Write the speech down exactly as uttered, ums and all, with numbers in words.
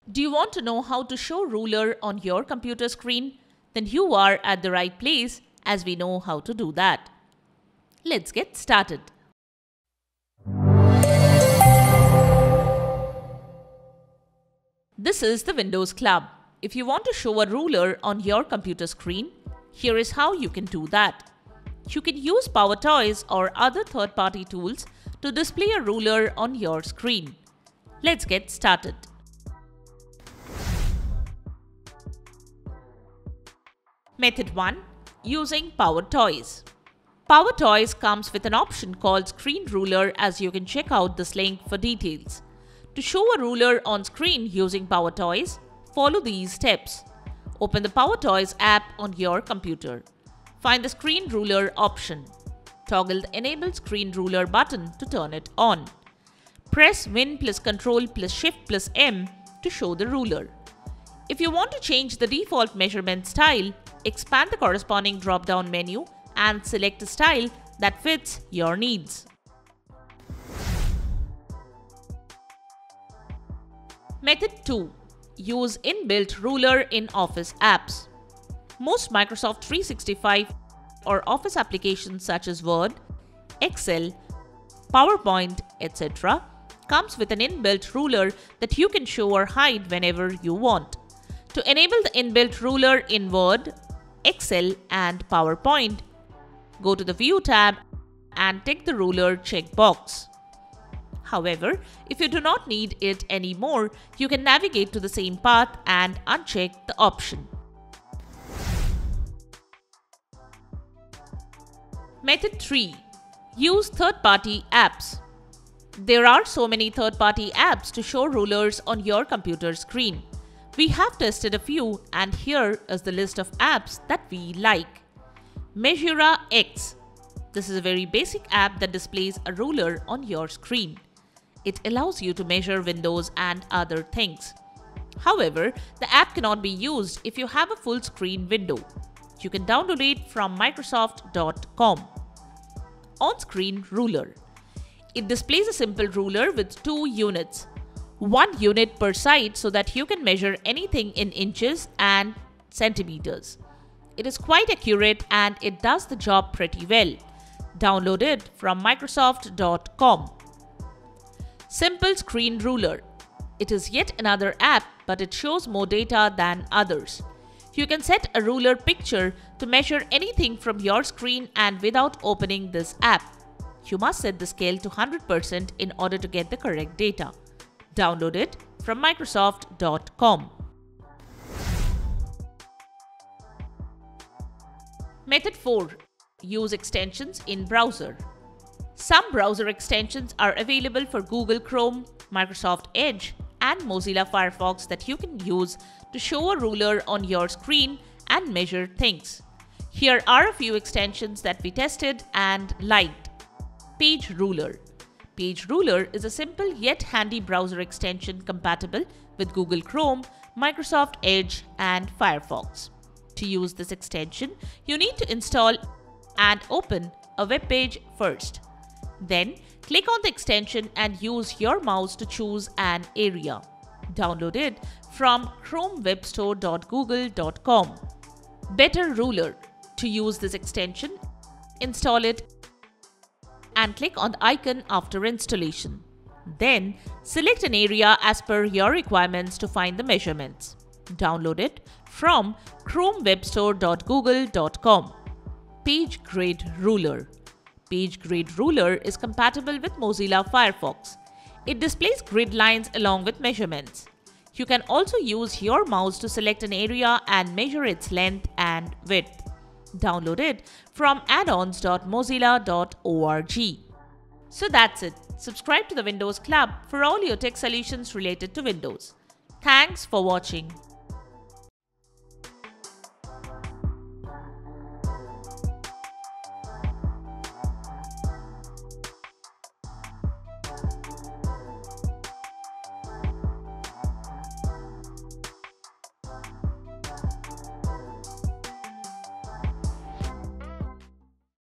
Do you want to know how to show ruler on your computer screen? Then you are at the right place, as we know how to do that. Let's get started. This is the Windows Club. If you want to show a ruler on your computer screen, here is how you can do that. You can use PowerToys or other third-party tools to display a ruler on your screen. Let's get started. Method one. Using PowerToys. PowerToys comes with an option called Screen Ruler, as you can check out this link for details. To show a ruler on screen using PowerToys, follow these steps. Open the PowerToys app on your computer. Find the Screen Ruler option. Toggle the Enable Screen Ruler button to turn it on. Press Win plus Control plus Shift plus M to show the ruler. If you want to change the default measurement style, expand the corresponding drop-down menu and select a style that fits your needs. Method two. Use inbuilt ruler in Office apps. Most Microsoft three sixty-five or Office applications such as Word, Excel, PowerPoint, et cetera comes with an inbuilt ruler that you can show or hide whenever you want. To enable the inbuilt ruler in Word, Excel and PowerPoint, go to the View tab and tick the ruler checkbox. However, if you do not need it anymore, you can navigate to the same path and uncheck the option. Method three. Use third-party apps. There are so many third-party apps to show rulers on your computer screen. We have tested a few, and here is the list of apps that we like. Measura X. This is a very basic app that displays a ruler on your screen. It allows you to measure windows and other things. However, the app cannot be used if you have a full screen window. You can download it from Microsoft dot com. On-screen ruler. It displays a simple ruler with two units. One unit per side so that you can measure anything in inches and centimeters. It is quite accurate and it does the job pretty well. Download it from Microsoft dot com. Simple Screen Ruler. It is yet another app, but it shows more data than others. You can set a ruler picture to measure anything from your screen and without opening this app. You must set the scale to one hundred percent in order to get the correct data. Download it from Microsoft dot com. Method four. Use extensions in browser. Some browser extensions are available for Google Chrome, Microsoft Edge, and Mozilla Firefox that you can use to show a ruler on your screen and measure things. Here are a few extensions that we tested and liked. Page Ruler. Page Ruler is a simple yet handy browser extension compatible with Google Chrome, Microsoft Edge, and Firefox. To use this extension, you need to install and open a web page first. Then, click on the extension and use your mouse to choose an area. Download it from chrome web store dot google dot com. Better Ruler. To use this extension, install it and click on the icon after installation. Then, select an area as per your requirements to find the measurements. Download it from chrome web store dot google dot com. Page Grid Ruler. Page Grid Ruler is compatible with Mozilla Firefox. It displays grid lines along with measurements. You can also use your mouse to select an area and measure its length and width. Download it from addons dot mozilla dot org. So that's it. Subscribe to the Windows Club for all your tech solutions related to Windows. Thanks for watching.